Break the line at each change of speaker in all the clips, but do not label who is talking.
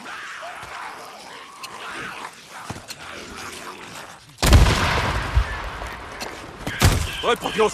¡Ay, por Dios!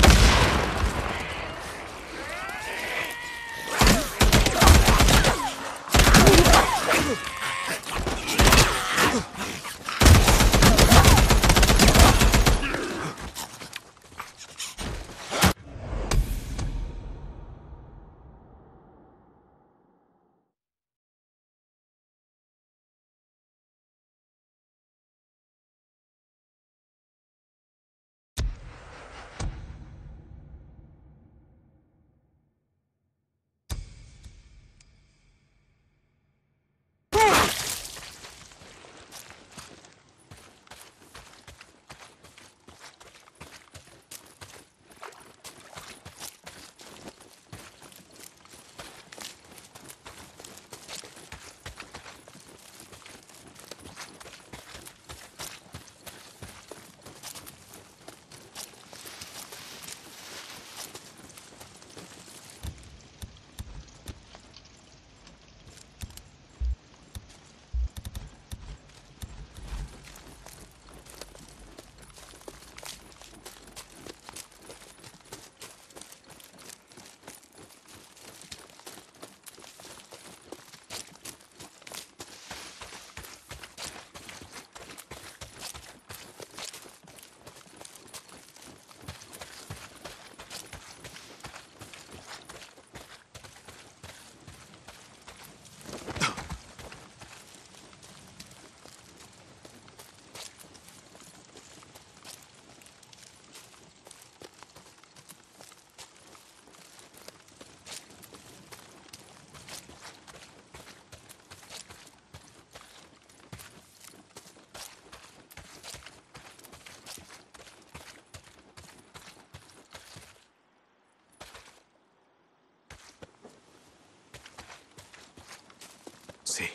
Sí.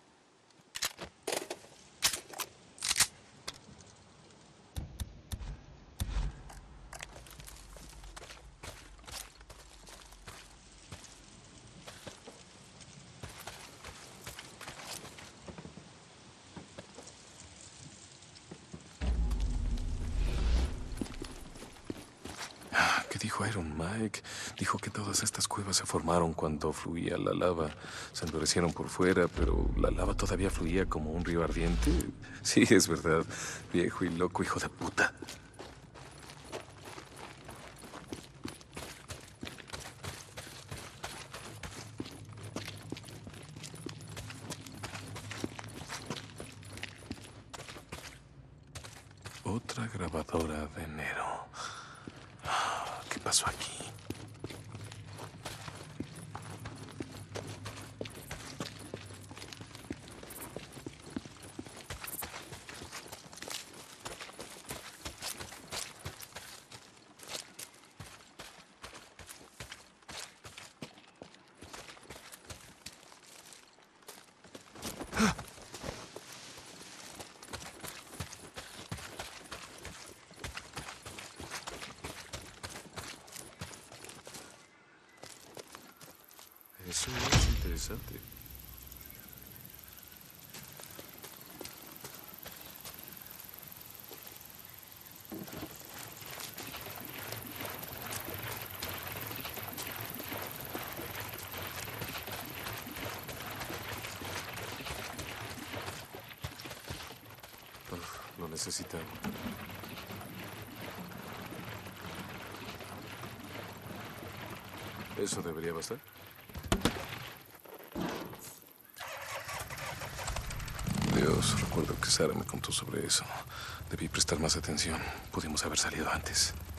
¿Qué dijo Iron Mike? Dijo que todas estas cuevas se formaron cuando fluía la lava. Se endurecieron por fuera, pero la lava todavía fluía como un río ardiente. Sí, es verdad. Viejo y loco, hijo de puta. Otra grabadora de enero. ¿Qué pasó aquí? Eso es interesante. Lo necesitaba. ¿Eso debería bastar? Dios, recuerdo que Sara me contó sobre eso. Debí prestar más atención. Pudimos haber salido antes.